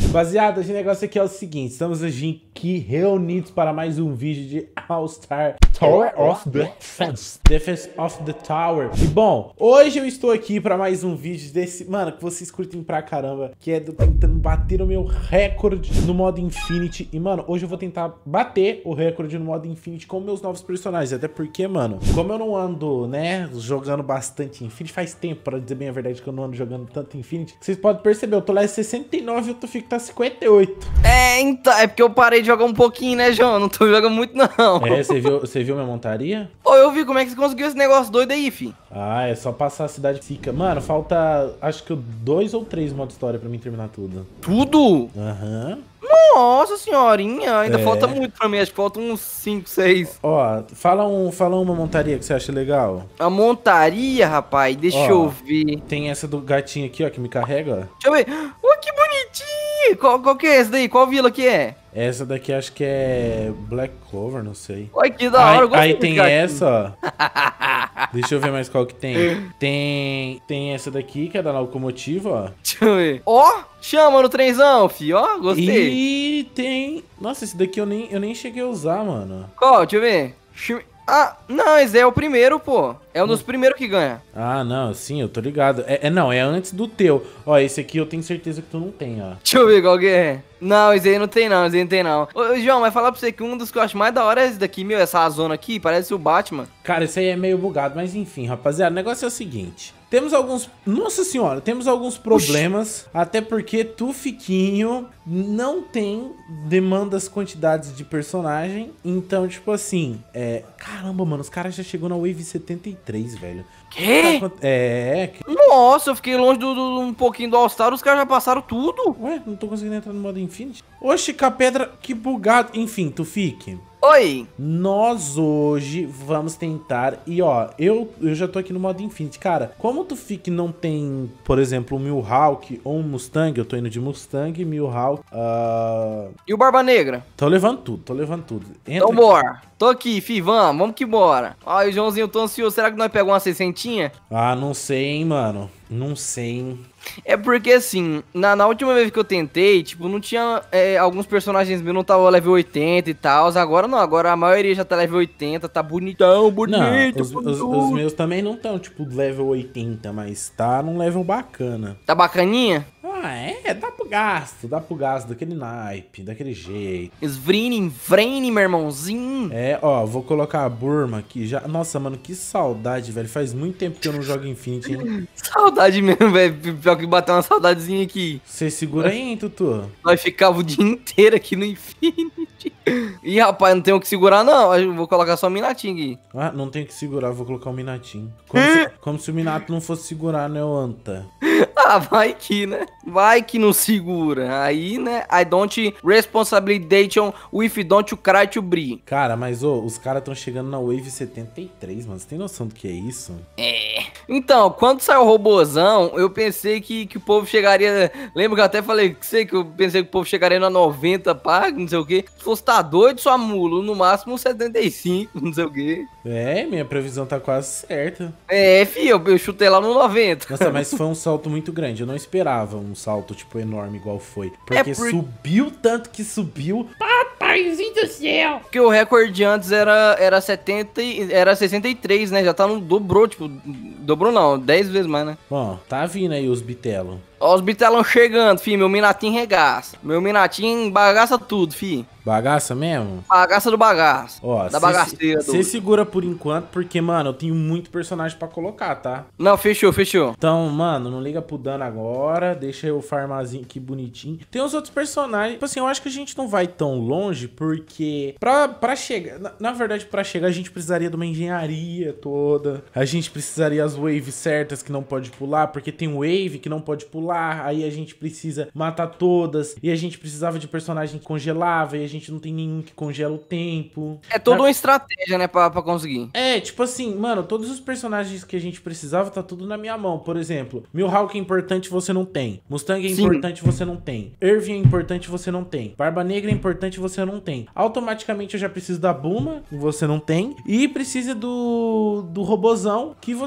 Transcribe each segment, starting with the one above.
Rapaziada, esse negócio aqui é o seguinte, estamos aqui reunidos para mais um vídeo de All-Star Tower of Defense. Defense of the Tower. E bom, hoje eu estou aqui para mais um vídeo desse, mano, que vocês curtem pra caramba, que é do tentando bater o meu recorde no modo Infinity. E mano, hoje eu vou tentar bater o recorde no modo Infinity com meus novos personagens, até porque, mano, como eu não ando, né, jogando bastante Infinity, faz tempo, pra dizer bem a verdade, que eu não ando jogando tanto Infinity, vocês podem perceber, eu tô lá em 69 e o Tufik tá 58. Então, é porque eu parei de jogar um pouquinho, né, João? Não tô jogando muito, não. É, você viu minha montaria? Ô, eu vi como é que você conseguiu esse negócio doido aí, fi. Ah, é só passar a cidade fica. Mano, falta, acho que 2 ou 3 modos história pra mim terminar tudo. Tudo? Aham. Nossa senhorinha, ainda falta muito pra mim, acho que falta uns 5, 6. Ó, fala uma montaria que você acha legal. A montaria, rapaz, deixa eu ver. Tem essa do gatinho aqui, ó, que me carrega, ó. Deixa eu ver. Que bonitinho! Qual que é esse daí? Qual vila que é? Essa daqui acho que é Black Clover, não sei. Olha que da hora, eu gostei Aí desse tem gatinho. essa, ó. Deixa eu ver mais qual que tem. Tem essa daqui, que é da locomotiva, ó. Deixa eu ver. Ó, chama no trenzão, fi, ó, gostei. E tem... Nossa, esse daqui eu nem cheguei a usar, mano. Qual? Deixa eu ver. Ah, não, esse é o primeiro, pô. É um dos primeiros que ganha. Ah, não, sim, eu tô ligado. Não, é antes do teu. Ó, esse aqui eu tenho certeza que tu não tem, ó. Deixa eu ver qual que é. Não, esse aí não tem não, esse aí não tem não. Ô, João, mas falar pra você que um dos que eu acho mais da hora é esse daqui, meu, essa zona aqui, parece o Batman. Cara, esse aí é meio bugado, mas enfim, rapaziada, o negócio é o seguinte. Temos alguns... Nossa senhora, temos alguns problemas, até porque Tufiquinho não tem demandas quantidades de personagem, então, tipo assim, caramba, mano, os caras já chegou na Wave 73, velho. Quê? Nossa, eu fiquei longe um pouquinho do All-Star, os caras já passaram tudo. Ué, não tô conseguindo entrar no modo Infinity. Oxi, Capedra, que bugado. Enfim, Tufik. Oi. Nós hoje vamos tentar, e ó, eu já tô aqui no modo Infinity, cara, como o Tufik não tem, por exemplo, um Mihawk ou um Mustang, eu tô indo de Mustang, Mihawk, E o Barba Negra? Tô levando tudo. Entra Então aqui. bora. Tô aqui, fi, vamos que bora. Ai, Joãozinho, eu tô ansioso, será que nós pegamos uma 600? Ah, não sei, hein, mano, não sei, hein. É porque assim, na última vez que eu tentei, tipo, não tinha, alguns personagens meus não tava level 80 e tal, agora não, agora a maioria já tá level 80, tá bonitão, bonito. Não, os meus também não estão, tipo, level 80, mas tá num level bacana. Tá bacaninha? Ah, dá pro gasto daquele naipe, daquele jeito. Vrine, meu irmãozinho. Ó, vou colocar a Burma aqui já. Nossa, mano, que saudade, velho. Faz muito tempo que eu não jogo Infinity, hein? Saudade mesmo, velho. Pior que bateu uma saudadezinha aqui. Você segura aí, hein, Tutu? Nós ficava o dia inteiro aqui no Infinity. Ih, rapaz, não tem o que segurar, não. Eu vou colocar só o Minatinho aqui. Ah, não tenho que segurar, vou colocar o Minatinho. Como se o Minato não fosse segurar, né, o Anta? Ah, vai que, né? Vai que não segura. Aí, né? I don't responsibilization if don't cry to brie. Cara, mas, os caras estão chegando na Wave 73, mano. Você tem noção do que é isso? Então, quando saiu o robozão, eu pensei que o povo chegaria... Lembra que eu até falei que eu pensei que o povo chegaria na 90, pá, não sei o quê. Se fosse tá doido, sua mulo, no máximo 75, não sei o quê. Minha previsão tá quase certa. Filho, eu chutei lá no 90. Nossa, mas foi um salto muito grande. Eu não esperava um salto, tipo, enorme igual foi. Porque subiu tanto que subiu. Papaizinho do céu! Porque o recorde antes era 70, era 63, né? Já tá no dobrou, tipo, dobrou não, 10 vezes mais, né? Bom, tá vindo aí os bitelos. Ó, os bitelão chegando, fi. Meu Minatinho regaça. Meu Minatinho bagaça tudo, fi. Bagaça mesmo? Bagaça do bagaço. Ó, da bagaceira. Você segura por enquanto, porque, mano, eu tenho muito personagem pra colocar, tá? Não, fechou. Então, mano, não liga pro dano agora. Deixa eu farmazinho aqui bonitinho. Tem os outros personagens. Tipo assim, eu acho que a gente não vai tão longe, porque pra chegar... Na verdade, pra chegar, a gente precisaria de uma engenharia toda. A gente precisaria as waves certas que não pode pular, porque tem wave que não pode pular. Aí a gente precisa matar todas. E a gente precisava de personagem que congelava. E a gente não tem nenhum que congela o tempo. É toda uma estratégia, né, pra conseguir. Tipo assim, mano, todos os personagens que a gente precisava tá tudo na minha mão. Por exemplo, Mihawk é importante, você não tem. Mustang é importante, você não tem. Irving é importante, você não tem. Barba Negra é importante, você não tem. Automaticamente eu já preciso da Bulma, você não tem. E precisa do robozão, que você também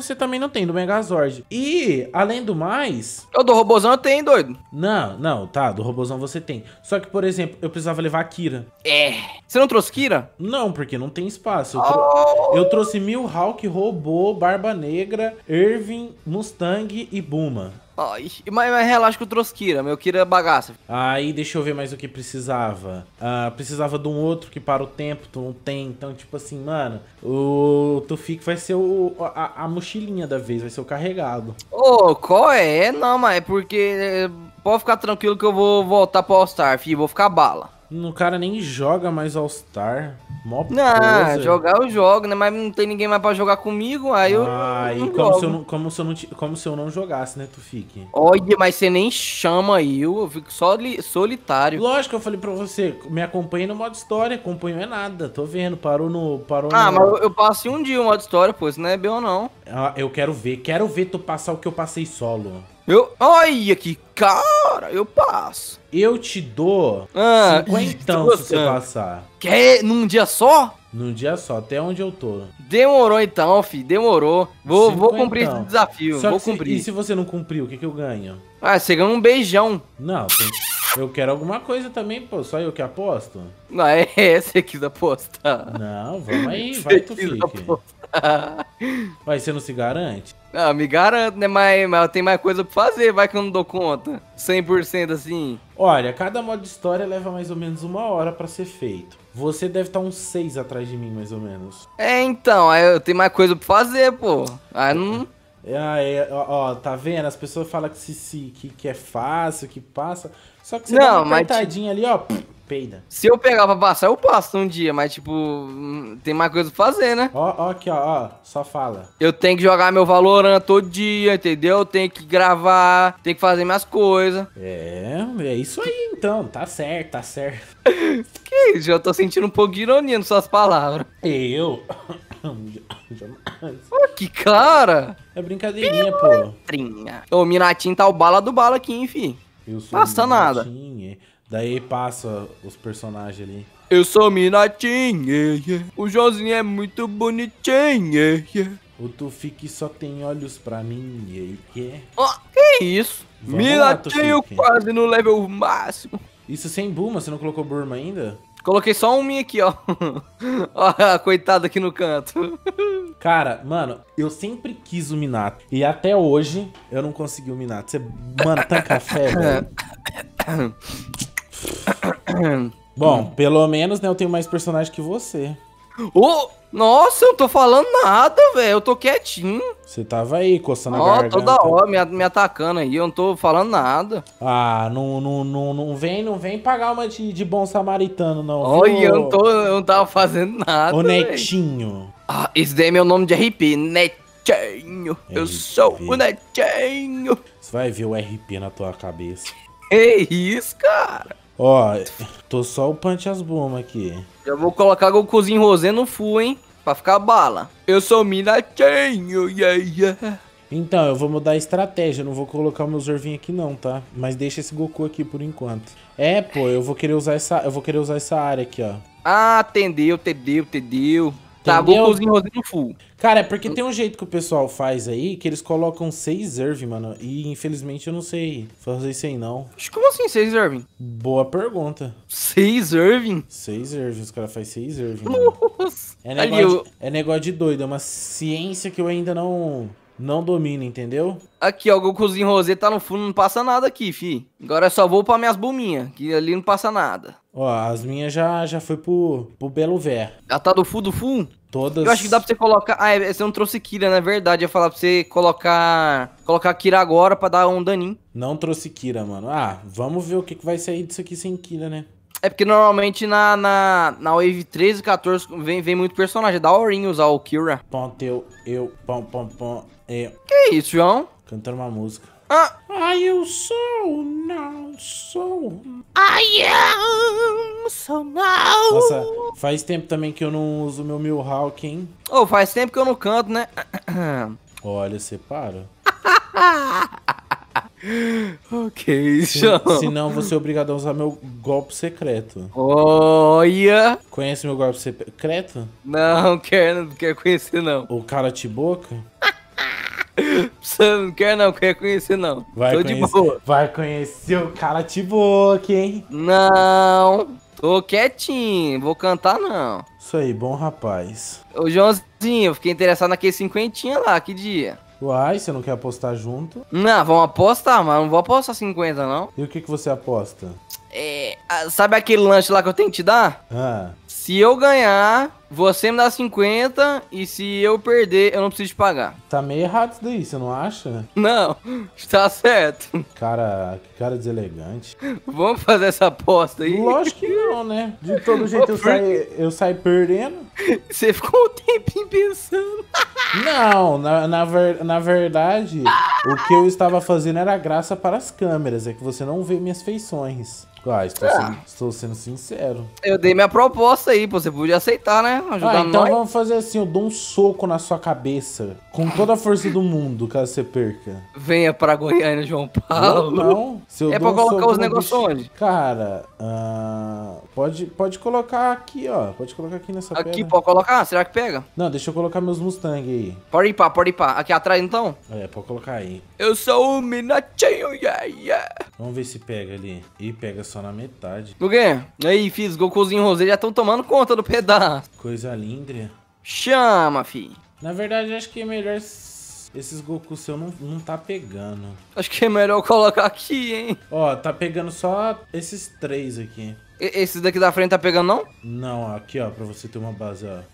não tem do Megazord. E, além do mais... Eu do robozão eu tenho, doido. Não, tá, do robozão você tem. Só que, por exemplo, eu precisava levar a Kira. É. Você não trouxe Kira? Não, porque não tem espaço. Eu trouxe Mihawk, Robô, Barba Negra, Irving, Mustang e Buma. Ai, mas relaxa que eu trouxe Kira, meu Kira é bagaça. Aí, deixa eu ver mais o que precisava. Precisava de um outro que para o tempo, tu não tem. Então, tipo assim, mano, o Tufik vai ser a mochilinha da vez, vai ser o carregado. Ô, qual é? Não, mas é porque... pode ficar tranquilo que eu vou voltar pro All-Star, filho, vou ficar bala. O cara nem joga mais All-Star. Mó Não, poser. jogar eu jogo, né? Mas não tem ninguém mais pra jogar comigo, aí eu E não como jogo. como se eu não jogasse, né, Tufik? Olha, mas você nem chama eu fico só solitário. Lógico, eu falei pra você, me acompanhe no modo história, acompanho é nada, tô vendo, parou no... Mas eu passei um dia o modo história, pô, isso não é bem ou não. Eu quero ver tu passar o que eu passei solo. Olha que cara, eu passo. Eu te dou 50 se você passar. Quer num dia só? Num dia só, até onde eu tô. Demorou então, fi, demorou. Vou cumprir esse Então. desafio, Só vou que cumprir. e se você não cumprir, o que eu ganho? Ah, você ganha um beijão. Não, eu quero alguma coisa também, pô, só eu que aposto? Não, você quis apostar. Não, vamos aí, vai tu Quis fique. apostar. Vai, você não se garante? Ah, me garanto, né? Mas eu tenho mais coisa pra fazer, vai que eu não dou conta. 100% assim. Olha, cada modo de história leva mais ou menos 1 hora pra ser feito. Você deve estar uns 6 atrás de mim, mais ou menos. Então, aí eu tenho mais coisa pra fazer, pô. Aí não... Ó, tá vendo? As pessoas falam que é fácil, que passa. Só que você Não, dá uma mas apertadinha ali, ó, peida. Se eu pegar pra passar, eu passo um dia, mas tipo, tem mais coisa pra fazer, né? Ó, aqui, ó, só fala. Eu tenho que jogar meu Valorant todo dia, entendeu? Eu tenho que gravar, tenho que fazer minhas coisas. É isso aí então, tá certo, tá certo. Que isso? Eu tô sentindo um pouco de ironia nas suas palavras. Eu? Pô, que cara! É brincadeirinha, pô. Trinha. Ô, Minatinho tá o bala do bala aqui, hein, fi. Eu sou Passa nada. Minatinho, daí passa os personagens ali. Eu sou Minatinho, o Joãozinho é muito bonitinho. O Tufik só tem olhos pra mim, Ó, que isso? Vamos lá, Minatinho Tufik. quase no level máximo. Isso sem Buma, você não colocou Burma ainda? Coloquei só um minha aqui, ó. Ó, a coitada aqui no canto. Cara, mano, eu sempre quis o Minato. E até hoje eu não consegui o Minato. Você, mano, tá café, velho. Bom, pelo menos, né, eu tenho mais personagem que você. Ô, nossa, eu não tô falando nada, velho. Eu tô quietinho. Você tava aí, coçando a Ó, garganta. toda hora me atacando aí. Eu não tô falando nada. Ah, não vem pagar uma de bom samaritano, não. Olha, viu? eu não tava fazendo nada, Ô, velho. Netinho. Ah, esse daí é meu nome de RP, Netinho. Eu sou o Netinho. Você vai ver o RP na tua cabeça. Que isso, cara? Ó, tô só o Punch as Bombas aqui. Já vou colocar Gokuzinho Rosé no full, hein? Pra ficar bala. Eu sou o Minatinho, yeah. Então, eu vou mudar a estratégia, eu não vou colocar o meu Zorvinho aqui não, tá? Mas deixa esse Goku aqui por enquanto. É, pô, eu vou querer usar essa área aqui, ó. Ah, entendeu. Tá, Entendeu? Gokuzinho Rosé no full. Cara, é porque tem um jeito que o pessoal faz aí, que eles colocam 6 Zerv, mano. E infelizmente eu não sei fazer isso aí, não. Como assim 6 Irving? Boa pergunta. 6 Irving? 6 Zerv, os caras fazem 6 Zerv, mano. Nossa. É negócio de doido, é uma ciência que eu ainda não domino, entendeu? Aqui, ó, o Gokuzinho Rosé tá no fundo, não passa nada aqui, fi. Agora eu só vou pra minhas buminhas, que ali não passa nada. Ó, as minhas já foi pro Belo Vé. Já tá do full? Todas... Eu acho que dá pra você colocar... Ah, você não trouxe Kira, na verdade. Eu ia falar pra você colocar Kira agora pra dar um daninho. Não trouxe Kira, mano. Ah, vamos ver o que vai sair disso aqui sem Kira, né? É porque normalmente na Wave 13 e 14 vem muito personagem. Dá horinho usar o Kira. Ponto, eu, pom, eu. Que isso, João? Cantando uma música. Ah. Eu sou, não sou. I am so now. Nossa, faz tempo também que eu não uso meu Mihawk, hein? Ô, faz tempo que eu não canto, né? Olha, você para. Ok, João. Senão você é obrigado a usar meu golpe secreto. Olha. Conhece meu golpe secreto? Não quero conhecer, não. O cara te boca? Você não quer não, quer conhecer não. Tô de boa. Vai conhecer o cara de boa aqui, hein? Não, tô quietinho, vou cantar não. Isso aí, bom rapaz. Ô Joãozinho, eu fiquei interessado naquele cinquentinha lá, que dia? Uai, você não quer apostar junto? Não, vamos apostar, mas não vou apostar 50 não. E o que você aposta? Sabe aquele lanche lá que eu tenho que te dar? Ah, Se eu ganhar, você me dá 50 e se eu perder, eu não preciso te pagar. tá meio errado isso daí, você não acha? Não, está certo. Cara, que cara deselegante. Vamos fazer essa aposta aí. Lógico que não, né? De todo jeito eu saio perdendo. Você ficou um tempinho pensando. Não, na verdade, o que eu estava fazendo era graça para as câmeras, é que você não vê minhas feições. Ah, estou sendo sincero. Eu dei minha proposta aí, pô, você podia aceitar, né? Ajudar Então nós. vamos fazer assim, eu dou um soco na sua cabeça, com toda a força do mundo, caso você perca. Venha pra Goiânia, João Paulo. Não. Se eu É dou pra um colocar soco os no negócios bicho- onde? Cara, pode colocar aqui, ó. Pode colocar aqui nessa Aqui, pedra. pode colocar? Será que pega? Não, deixa eu colocar meus Mustang aí. Pode ir pá. Aqui atrás, então? Pode colocar aí. Eu sou o Minatinho, yeah. Vamos ver se pega ali. Ih, pega só na metade. O quê? Aí, fiz Gokuzinho e Rosé já estão tomando conta do pedaço. Coisa linda. Chama, fi. Na verdade, acho que é melhor esses Goku seu não tá pegando. Acho que é melhor eu colocar aqui, hein? Ó, tá pegando só esses 3 aqui. Esse daqui da frente tá pegando, não? Não, aqui, ó, pra você ter uma base, ó.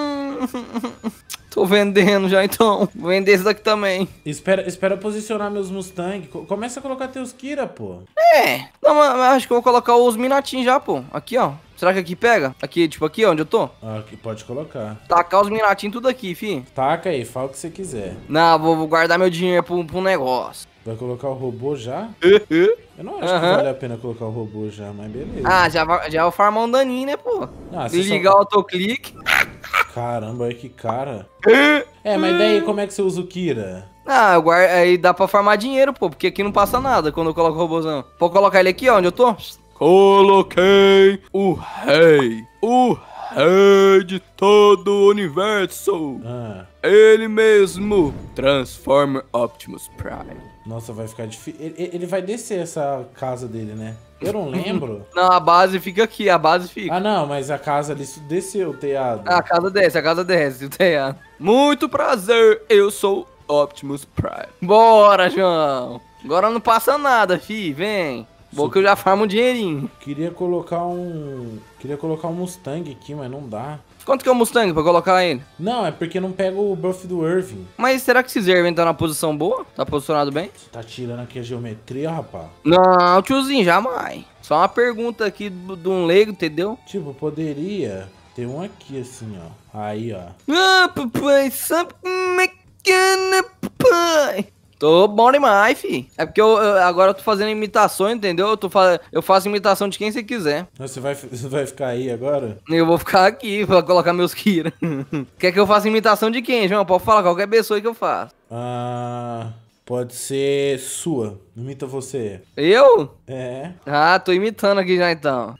Tô vendendo já, então. Vou vender esse daqui também. Espera posicionar meus Mustang. Começa a colocar teus Kira, pô. Não, mas acho que eu vou colocar os Minatinhos já, pô. Aqui, ó. Será que aqui pega? Aqui, tipo aqui, ó, onde eu tô? Aqui, pode colocar. Tacar os Minatinhos tudo aqui, fi. Taca aí, fala o que você quiser. Não, vou guardar meu dinheiro pra um negócio. Vai colocar o robô já? Eu não acho que vale a pena colocar o robô já, mas beleza. Ah, já vou farmar um daninho, né, pô? Ah, você Ligar o autoclique. Caramba, olha que cara. Mas daí como é que você usa o Kira? Ah, eu guardo, aí dá pra farmar dinheiro, pô, porque aqui não passa nada quando eu coloco o robôzão. Vou colocar ele aqui, ó, onde eu tô? Coloquei o rei de todo o universo. Ele mesmo, Transformer Optimus Prime. Nossa, vai ficar difícil. Ele vai descer essa casa dele, né? Eu não lembro. Não, a base fica aqui, a base fica. Ah, não, mas a casa ali desceu o telhado. A casa desce, o telhado. Muito prazer, eu sou Optimus Prime. Bora, João. Agora não passa nada, fi, vem. Bom que eu já farmo um dinheirinho. Queria colocar um Mustang aqui, mas não dá. Quanto que é o Mustang pra colocar ele? Não, é porque não pega o buff do Irving. Mas será que esse Zerven tá na posição boa? Tá posicionado bem? Você tá tirando aqui a geometria, rapaz? Não, tiozinho, jamais. Só uma pergunta aqui de um leigo, entendeu? Tipo, poderia ter um aqui assim, ó. Aí, ó. Ah, papai, sabe como é que é, papai? Tô bom demais, fi. É porque agora eu tô fazendo imitações, entendeu? Eu faço imitação de quem você quiser. Você vai ficar aí agora? Eu vou ficar aqui pra colocar meus Kira. Quer que eu faça imitação de quem, João? Pode falar, qualquer pessoa que eu faço. Pode ser sua. Imita você. Eu? É. Ah, tô imitando aqui já então.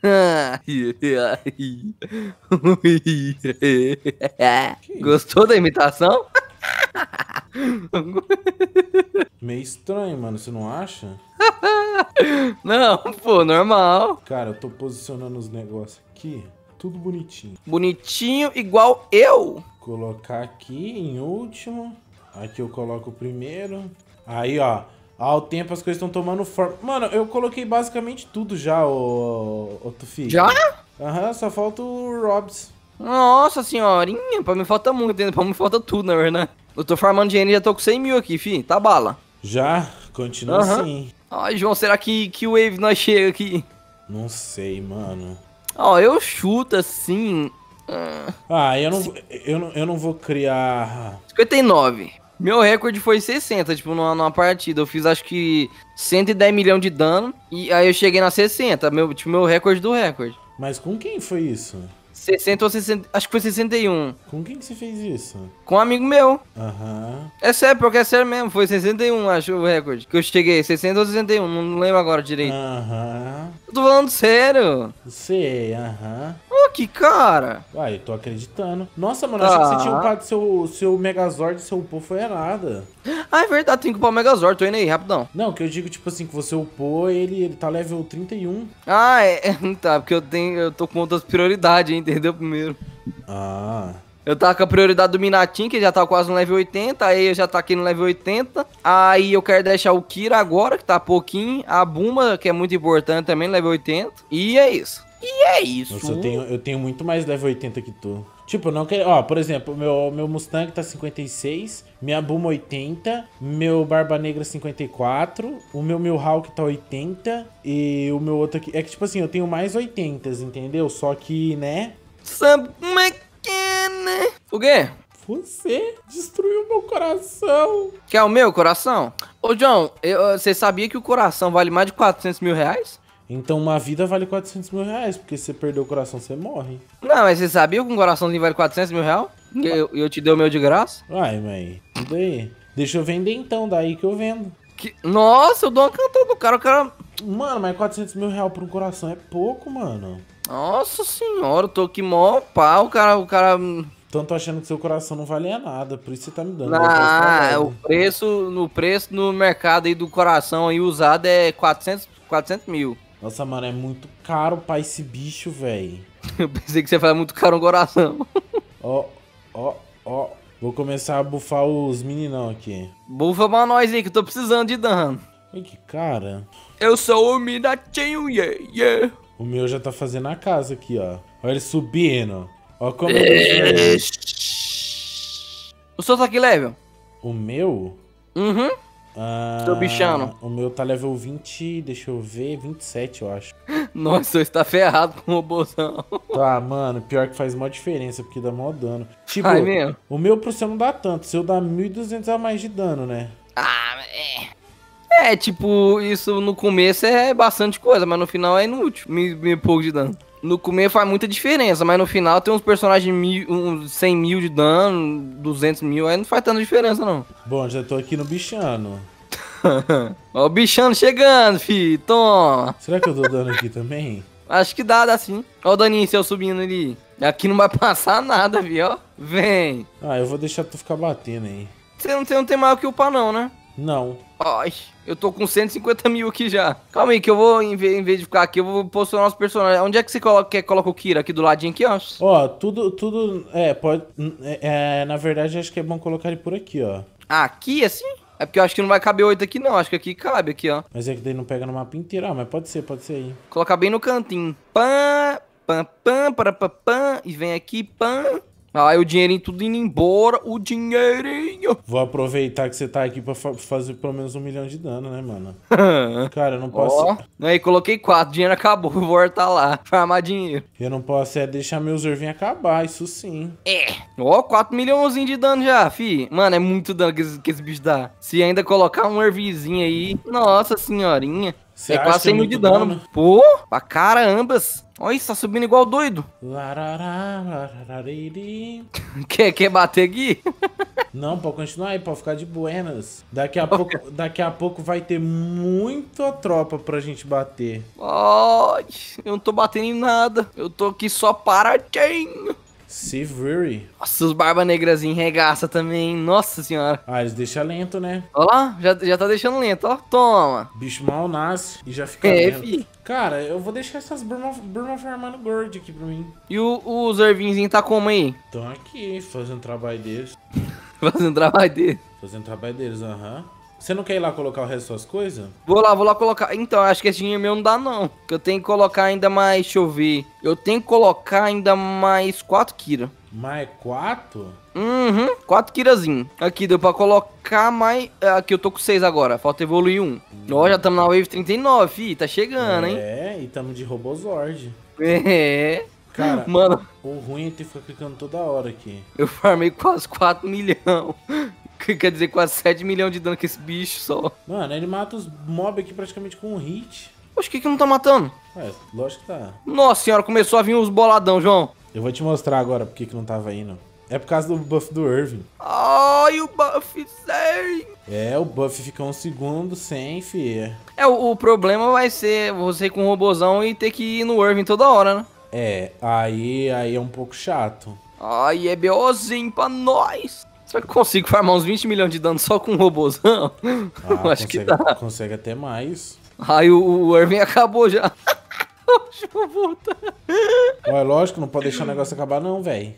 Gostou da imitação? Meio estranho, mano, você não acha? Não, pô, normal. Cara, eu tô posicionando os negócios aqui, tudo bonitinho. Bonitinho igual eu. Colocar aqui em último. Aqui eu coloco o primeiro. Aí, ó. Ao tempo as coisas estão tomando forma. Mano, eu coloquei basicamente tudo já, ô Tufi. Já? Aham, só falta o Robs. Nossa senhorinha, pra mim falta muito, entendeu? Pra mim falta tudo, na verdade. Eu tô farmando dinheiro e já tô com 100 mil aqui, fi. Tá bala. Já? Continua assim. Ai, João, será que Wave nós chega aqui? Não sei, mano. Ó, eu chuto assim... Eu não vou criar... 59. Meu recorde foi 60, tipo, numa partida. Eu fiz, acho que, 110 milhões de dano. E aí eu cheguei na 60, meu recorde do recorde. Mas com quem foi isso? 60 ou 60, acho que foi 61. Com quem que você fez isso? Com um amigo meu. Aham. É sério, porque é sério mesmo. Foi 61, acho, o recorde. Que eu cheguei, 60 ou 61, não lembro agora direito. Aham. Eu tô falando sério. Sei, aham. O que cara. Uai, eu tô acreditando. Nossa, mano, achei que você tinha upado seu Megazord e seu upou foi errada. Ah, é verdade, tem que upar o Megazord, tô indo aí, rapidão. Não, que eu digo, tipo assim, que você upou, ele tá level 31. Ah, tá, porque eu tô com outras prioridades, entendeu? Primeiro. Ah. Eu tava com a prioridade do Minatin, que já tava quase no level 80, aí eu já tá aqui no level 80. Aí eu quero deixar o Kira agora, que tá pouquinho. A Buma, que é muito importante também, no level 80. E é isso. Nossa, eu tenho muito mais level 80 que tu. Tipo, não quero... Ó, por exemplo, meu Mustang tá 56, minha Buma 80, meu Barba Negra 54, o meu Mihawk tá 80 e o meu outro aqui... É que, tipo assim, eu tenho mais 80, entendeu? Só que, né... O quê? Você destruiu meu coração. Quer o meu coração? Ô, John, você sabia que o coração vale mais de 400 mil reais? Então uma vida vale 400 mil reais, porque se você perder o coração, você morre. Não, mas você sabia que um coraçãozinho vale 400 mil reais? Eu te dei o meu de graça? Ai, mãe, tudo aí. Deixa eu vender então, daí que eu vendo. Nossa, eu dou uma cantada do cara, o cara... Mano, mas 400 mil reais por um coração é pouco, mano. Nossa senhora, eu tô aqui mó pau, o cara... Então tô achando que seu coração não valia nada, por isso você tá me dando. Ah, o preço no mercado aí do coração aí usado é 400 mil. Nossa, mano, é muito caro pra esse bicho, velho. Eu pensei que você faz muito caro um coração. Ó. Vou começar a bufar os meninão aqui. Bufa pra nós aí, que eu tô precisando de dano. Olha que cara. Eu sou o Minatinho, yeah. O meu já tá fazendo a casa aqui, ó. Olha ele subindo. Ó como é. O seu tá que level? O meu? Uhum. Tô bichando. O meu tá level 20, deixa eu ver, 27, eu acho. Nossa, você tá ferrado com o robôzão. Tá, mano, pior que faz mó diferença, porque dá mó dano. Tipo, Ai, mesmo? o meu pro seu não dá tanto, o seu dá 1.200 a mais de dano, né? Ah, tipo, isso no começo é bastante coisa, mas no final é inútil. Me pouco de dano. No começo faz muita diferença, mas no final tem uns personagens 100 mil de dano, 200 mil, aí não faz tanta diferença, não. Bom, já tô aqui no bichano. Ó o bichano chegando, fi, toma. Será que eu dou dano aqui também? Acho que dá sim. Ó o daninho seu subindo ali. Aqui não vai passar nada, vi, ó. Vem. Ah, eu vou deixar tu ficar batendo aí. Você não tem maior que upar não, né? Não. Ai, eu tô com 150 mil aqui já. Calma aí que eu vou, em vez de ficar aqui, eu vou posicionar os personagens. Onde é que você coloca o Kira? Aqui do ladinho aqui, ó. Ó, tudo, pode, na verdade acho que é bom colocar ele por aqui, ó. Aqui, assim? É porque eu acho que não vai caber 8 aqui não, acho que aqui cabe, aqui, ó. Mas é que daí não pega no mapa inteiro, mas pode ser aí. Colocar bem no cantinho. Pam, pam, pam, para pam, e vem aqui, pam. Aí o dinheirinho tudo indo embora, o dinheirinho. Vou aproveitar que você tá aqui pra fazer pelo menos 1 milhão de dano, né, mano? Cara, eu não posso... Ó, aí coloquei 4, dinheiro acabou, vou voltar lá, farmar dinheiro. Eu não posso deixar meus Orvinhos acabar, isso sim. Ó, 4 milhãozinho de dano já, fi. Mano, é muito dano que esse bicho dá. Se ainda colocar um Ervizinho aí, nossa senhorinha. Você é acha quase que é 100 mil de muito dano. dano? Pô, pra carambas. Olha isso, tá subindo igual doido. Quer bater aqui? Não, pode continuar aí, pode ficar de buenas. Daqui a pouco vai ter muita tropa pra gente bater. Ai, eu não tô batendo em nada. Eu tô aqui só paradinho. Severi. Nossa, os Barba Negrazinho regaça também. Nossa senhora. Ah, eles deixam lento, né? Olha lá, já tá deixando lento, ó. Toma. Bicho mal nasce e já fica lento. Fi. Cara, eu vou deixar essas Burma farmando gold aqui pra mim. E os Ervinzinhos tá como aí? Estão aqui, fazendo trabalho deles. Fazendo trabalho dele. Fazendo trabalho deles, aham. Você não quer ir lá colocar o resto das suas coisas? Vou lá colocar. Então, acho que esse dinheiro meu não dá, não. Porque eu tenho que colocar ainda mais. Deixa eu ver. Eu tenho que colocar ainda mais 4 Kira. Mais 4? Uhum, 4 Kirazinho. Aqui, deu pra colocar mais. Aqui, eu tô com 6 agora. Falta evoluir 1. Ó, já estamos na Wave 39, fi. Tá chegando, hein? É, e tamo de Robozord. É. Cara, mano, o ruim é ter que ficar clicando toda hora aqui. eu farmei quase 4 milhões. Quer dizer, quase 7 milhões de dano com esse bicho só. Mano, ele mata os mobs aqui praticamente com um hit. Poxa, o que não tá matando? É, lógico que tá. Nossa senhora, começou a vir uns boladão, João. Eu vou te mostrar agora porque que não tava indo. É por causa do buff do Irving. Ai, o buff 100. É, o buff fica 1 segundo sem, fia. O problema vai ser você com o robozão e ter que ir no Irving toda hora, né? Aí é um pouco chato. Aí é BOzinho pra nós. Será que eu consigo farmar uns 20 milhões de dano só com um robôzão? Eu acho que dá. Consegue até mais. Aí o Irving acabou já. Deixa eu voltar. Ué, lógico, não pode deixar o negócio acabar não, velho.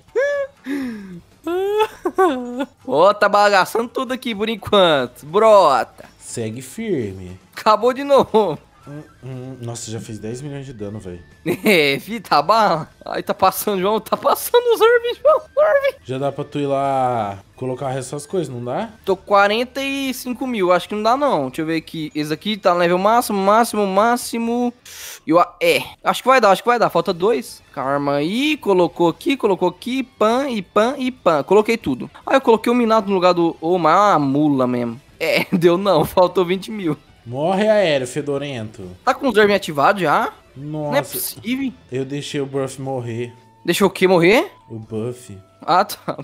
Ó, tá bagaçando tudo aqui por enquanto. Brota. Segue firme. Acabou de novo. Nossa, já fez 10 milhões de dano, velho. É, fi, tá bom. Aí tá passando, João. Tá passando os Irving, João. Irving. Já dá pra tu ir lá colocar essas coisas, não dá? Tô 45 mil, acho que não dá não. Deixa eu ver aqui. Esse aqui tá no level máximo. Acho que vai dar. Falta 2. Calma aí, colocou aqui, pan. Coloquei tudo. Aí eu coloquei o minado no lugar do... Ô, mas é uma mula mesmo. Deu não, faltou 20 mil. Morre aéreo, fedorento. Tá com os Irving ativados já? Nossa. Não é possível. Eu deixei o Buff morrer. Deixou o que morrer? O Buff. Ah, tá.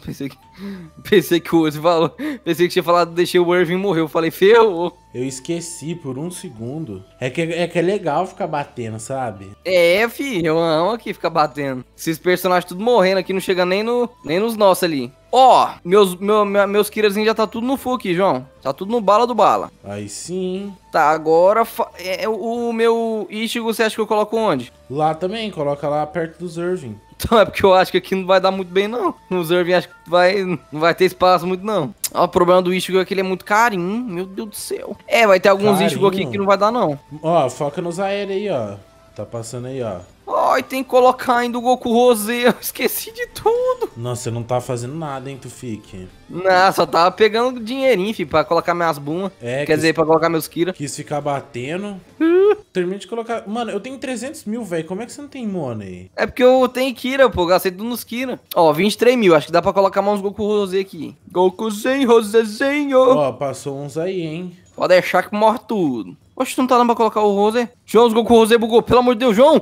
Pensei que você falou. Pensei que tinha falado deixei o Irving morrer. Eu falei, ferrou. Eu esqueci por um segundo. É que é legal ficar batendo, sabe? Fi, eu amo aqui ficar batendo. Esses personagens tudo morrendo aqui, não chega nem nos nossos ali. Ó, meus Kirazinhos já tá tudo no full aqui, João. Tá tudo no bala do bala. Aí sim. Tá, agora o meu Ichigo, você acha que eu coloco onde? Lá também, coloca lá perto dos Irving. Então é porque eu acho que aqui não vai dar muito bem, não. Nos Irving acho que não vai ter espaço muito, não. Ó, o problema do Ichigo é que ele é muito carinho. Meu Deus do céu. Vai ter alguns Ichigo aqui que não vai dar, não. Ó, foca nos aéreos aí, ó. Tá passando aí, ó. Ai, tem que colocar ainda o Goku Rosé. Eu esqueci de tudo. Nossa, você não tá fazendo nada, hein, tu fique. Não, só tava pegando dinheirinho, filho, pra colocar minhas bumas. Quer dizer, pra colocar meus Kira. Quis ficar batendo. Termine de colocar... Mano, eu tenho 300 mil, velho. Como é que você não tem money? É porque eu tenho Kira, pô. Gastei tudo nos Kira. Ó, 23 mil. Acho que dá pra colocar mais uns Goku Rosé aqui. Gokuzinho, Rosézinho. Ó, passou uns aí, hein. Pode deixar que morre tudo. Oxe, não tá dando pra colocar o Rosé? João, os Goku Rosé bugou. Pelo amor de Deus, João.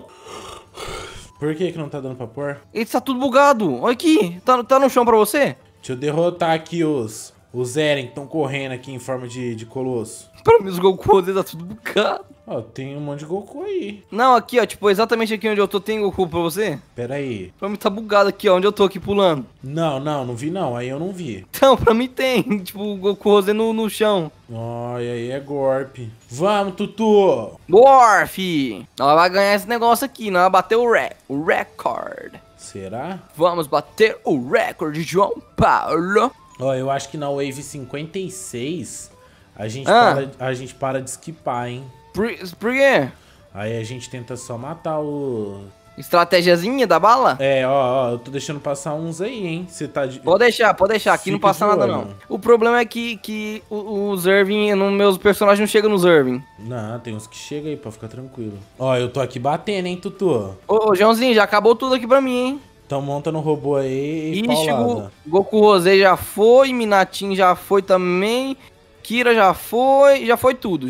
Por que não tá dando pra pôr? Ele tá tudo bugado. Olha aqui. Tá no chão pra você? Deixa eu derrotar aqui os Eren que estão correndo aqui em forma de colosso. Pra mim, os Goku Rosé tá tudo bugado. Ó, tem um monte de Goku aí. Não, aqui, ó. Tipo, exatamente aqui onde eu tô, tem Goku pra você? Pera aí. Pra mim tá bugado aqui, ó. Onde eu tô aqui pulando. Não vi não. Aí eu não vi. Então, pra mim tem. Tipo, o Goku Rosé no chão. Olha aí, é golpe. Vamos, Tutu. Morph! Nós vai ganhar esse negócio aqui. Nós vai bater o recorde. Será? Vamos bater o recorde, João Paulo. Ó, eu acho que na Wave 56 a gente para de esquipar, hein? Por quê? Aí a gente tenta só matar o... Estratégiazinha da bala? Ó, eu tô deixando passar uns aí, hein? Você tá de... Pode deixar. Aqui não passa nada, não. O problema é que os Irving, meus personagens não chegam nos Irving. Não, tem uns que chegam aí pra ficar tranquilo. Ó, eu tô aqui batendo, hein, Tutu? Ô, Joãozinho, já acabou tudo aqui pra mim, hein? Então monta no robô aí e Ichigo, Goku Rosé já foi, Minatin já foi também, Kira já foi tudo.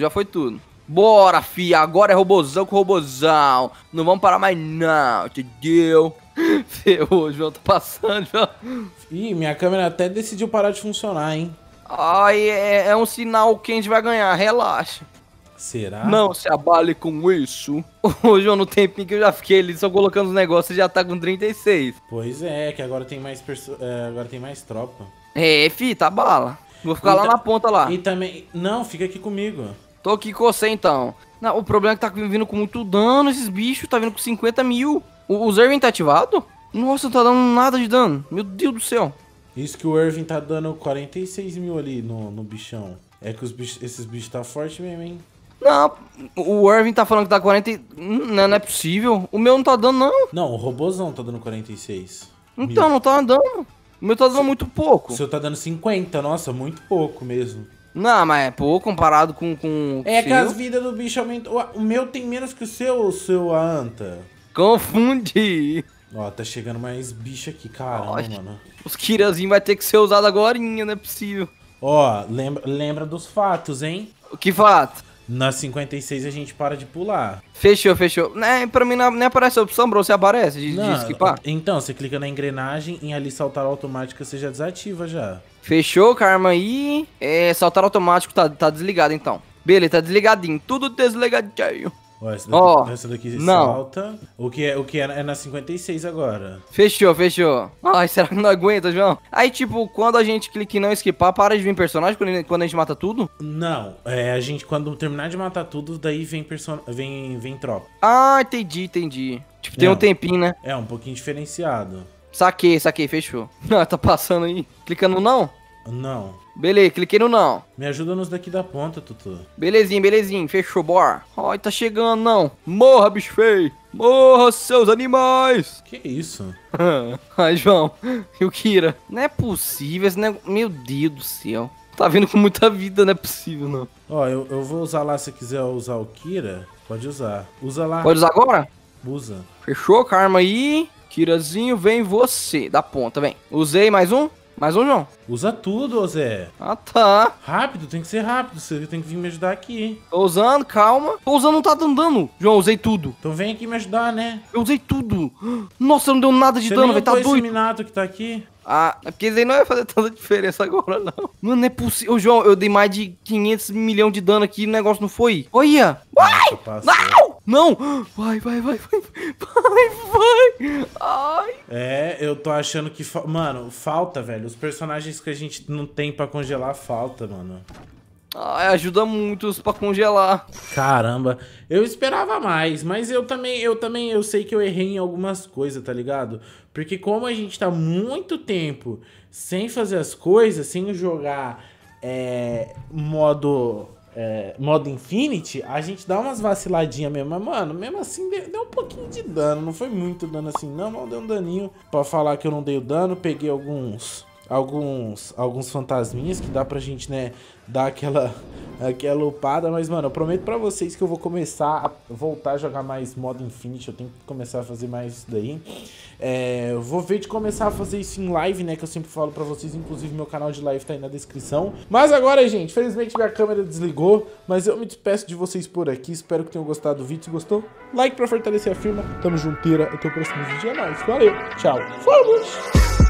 Bora, fi, agora é robozão com robozão. Não vamos parar mais não, entendeu? Ferrou, João, tá passando, João. Ih, minha câmera até decidiu parar de funcionar, hein? Ai, é um sinal que a gente vai ganhar, relaxa. Será? Não se abale com isso. Ô, João, no tempinho que eu já fiquei ali só colocando os negócios, já tá com 36. Pois é, que agora tem mais agora tem mais tropa. Fi, tá bala. Vou ficar lá na ponta lá. E também... Não, fica aqui comigo. Tô aqui com você, então. Não, o problema é que tá vindo com muito dano esses bichos. Tá vindo com 50 mil. O Irving tá ativado? Nossa, não tá dando nada de dano. Meu Deus do céu. Isso que o Irving tá dando 46 mil ali no bichão. É que esses bichos tá forte mesmo, hein? Não, o Irving tá falando que tá 40... Não é possível. O meu não tá dando, não. Não, o robôzão tá dando 46 Então, mil. não tá dando. O meu tá dando muito pouco. O seu tá dando 50, nossa, muito pouco mesmo. Não, mas é pouco comparado com É que as vidas do bicho aumentam. O meu tem menos que o seu Anta. Confundi. Ó, tá chegando mais bicho aqui, caramba, mano. Os Kirazinhos vai ter que ser usado agora, não é possível. Ó, lembra dos fatos, hein? Que fato? Na 56 a gente para de pular. Fechou. Pra mim não aparece a opção, bro. Você aparece de esquipar? Então, você clica na engrenagem e ali saltar automática você já desativa já. Fechou, Karma aí. Saltar automático tá desligado, então. Beleza, tá desligadinho. Tudo desligadinho. Ó, essa daqui não. salta. O que é na 56 agora. Fechou. Ai, será que não aguenta, João? Aí, tipo, quando a gente clica em não esquipar, para de vir personagem quando a gente mata tudo? Não, a gente, quando terminar de matar tudo, daí vem tropa. Ah, entendi. Tipo, tem um tempinho, né? É, um pouquinho diferenciado. Saquei, fechou. Ah, tá passando aí. Clicando no não? Não. Beleza, cliquei no não. Me ajuda nos daqui da ponta, Tutu. Belezinha, fechou, bora. Ai, tá chegando, não. Morra, bicho feio. Morra, seus animais. Que isso? Ai, João, e o Kira? Não é possível esse negócio. Meu Deus do céu. Tá vindo com muita vida, não é possível, não. Ó, eu vou usar lá, se quiser usar o Kira, pode usar. Usa lá. Pode usar agora? Usa. Fechou, karma aí. Kirazinho, vem você. Da ponta, vem. Usei mais um? Mais um, João? Usa tudo, ô Zé. Ah, tá. Rápido, tem que ser rápido. Você tem que vir me ajudar aqui. Tô usando, calma. Tô usando, não tá dando dano. João, usei tudo. Então vem aqui me ajudar, né? Eu usei tudo. Nossa, não deu nada de dano, vai tá doido. Esse Minato que tá aqui. Ah, é porque isso aí não vai fazer tanta diferença agora, não. Mano, não é possível. Ô, João, eu dei mais de 500 milhões de dano aqui e o negócio não foi. Olha! Vai! Não! Não! Vai! Ai! É, eu tô achando que... Mano, falta, velho. Os personagens que a gente não tem pra congelar, falta, mano. Ai, ajuda muito pra congelar. Caramba, eu esperava mais, mas eu sei que eu errei em algumas coisas, tá ligado? Porque como a gente tá muito tempo sem fazer as coisas, sem jogar modo Infinity, a gente dá umas vaciladinhas mesmo. Mas, mano, mesmo assim deu um pouquinho de dano, não foi muito dano assim, não deu um daninho. Pra falar que eu não dei o dano, peguei alguns fantasminhas que dá pra gente, né, dar aquela upada, mas, mano, eu prometo pra vocês que eu vou começar a voltar a jogar mais modo Infinity, eu tenho que começar a fazer mais isso daí. Eu vou ver de começar a fazer isso em live, né, que eu sempre falo pra vocês, inclusive meu canal de live tá aí na descrição. Mas agora, gente, felizmente minha câmera desligou, mas eu me despeço de vocês por aqui, espero que tenham gostado do vídeo. Se gostou, like pra fortalecer a firma, tamo junteira, até o próximo vídeo, é nóis, valeu, tchau, fomos!